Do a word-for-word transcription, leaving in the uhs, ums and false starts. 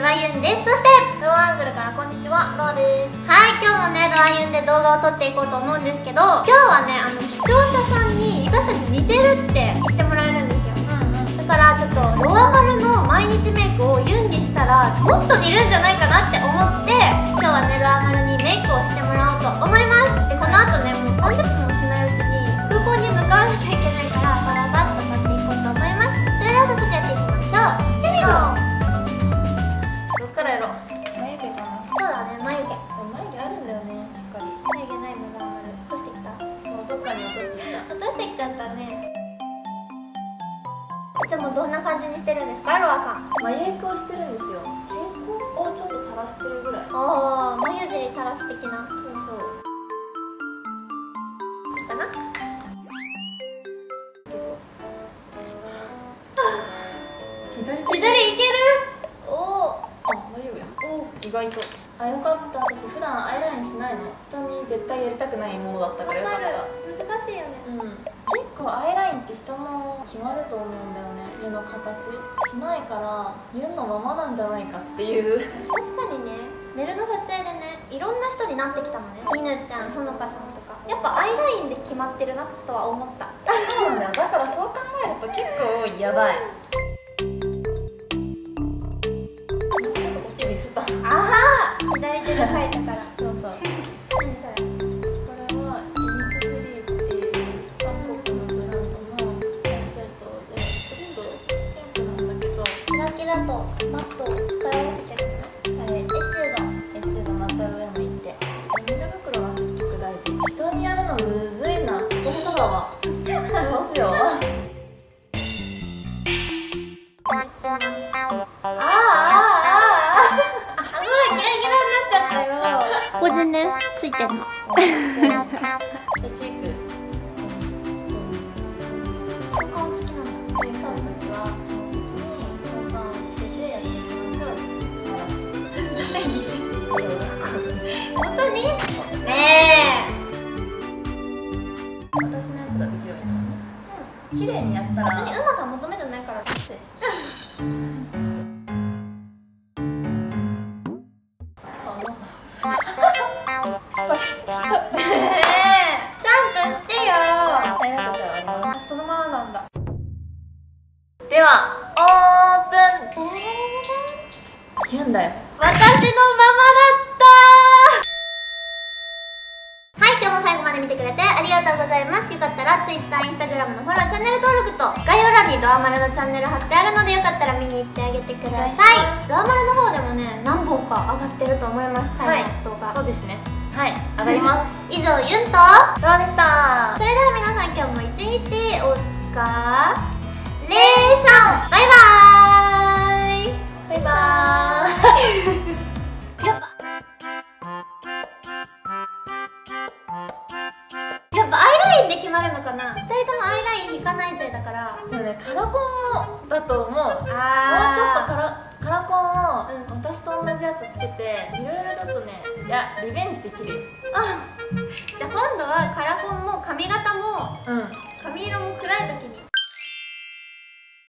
はゆんです。そしてローアングルからこんにちは、ローです。 はい、今日もねロアユンで動画を撮っていこうと思うんですけど、今日はねあの視聴者さんに私たち似てるって言ってもらえるんですよ。うんうん、だからちょっとロアマルの毎日メイクをユンにしたらもっと似るんじゃないかなって思って、今日はねロアマルにメイクをしてもらおうと思います。でこの後ねもうさんじゅっぷんもしないうちに空港に向かわなきゃいけないからバラバッと撮っていこうと思います。それでは早速やっていきましょう。ヘビゴどっからやろう。眉毛かな。 そうだね、眉毛眉毛あるんだよね、しっかり。 眉毛ないのロアマル落としてきた。 そう、どっかに落としてきた。 落としてきちゃったね。いつもどんな感じにしてるんですか、ロアさん。 眉エクをしてるんですよ。エクをちょっと垂らしてるぐらい。 ああ、眉尻垂らす的な。 そうそう。 いいかな。 左左いける。おお。 あ、大丈夫や。お、意外と。あ、よかった。私普段アイラインしないの。人に絶対やりたくないものだったからよかった。 難しいよね。 うん。結構アイラインって人の決まると思うんだよね。目の形しないからユンのままなんじゃないかっていう。 確かにね。メルの撮影でね、いろんな人になってきたのね。きぬちゃん、ほのかさんとか。やっぱアイラインで決まってるなとは思った。 そうなんだよ。だからそう考えると結構やばい。 ああ、左手で描いたから。 そうそう。 何それ。 これはイニスフリーっていう韓国のブランドのアイシャドウで、ちょっとピンクなんだけど、 キラキラとマットを使い分けてるの。 はい、エチュード、エチュードまた上向いて。ビニール袋が結局大事。人にやるのむずいな。クソ下手だわ。やってますよ。 ああああああ。キラキラになっちゃったよ。ここでね、ついてるの。 じゃあチーク。 効果音付きなんだ。 メイクするときは基本的に効果音つけてやっていきましょう。 本当に？ねえ。 私のやつができるようになるね。うん。綺麗にやったら。 別にうまさ求めてないから。そのままなんだ。 ではオープン。ユンだよ。 私のままだったー。はい、今日も最後まで見てくれてありがとうございます。よかったら Twitter、Instagram のフォロー、チャンネル登録と概要欄にロアマルのチャンネル貼ってあるのでよかったら見に行ってあげてください。ロアマルの方でもね、何本か上がってると思います、タイの動画。 そうですね。はい、上がります。 以上、ユンとロアでした。 それでは皆さん、今日も一日お疲れション。バイバーイ。 バイバーイ。 やっぱやっぱアイラインで決まるのかな。ふたりともアイライン引かないぜだから。 でもね、カラコンもだと思う。もうちょっとカラカラコンを、うん、私と同じやつつけていろいろちょっとね、いやリベンジできるよ。 あ、じゃあ今度はカラコンも髪型も、 うん、 髪色も暗い時に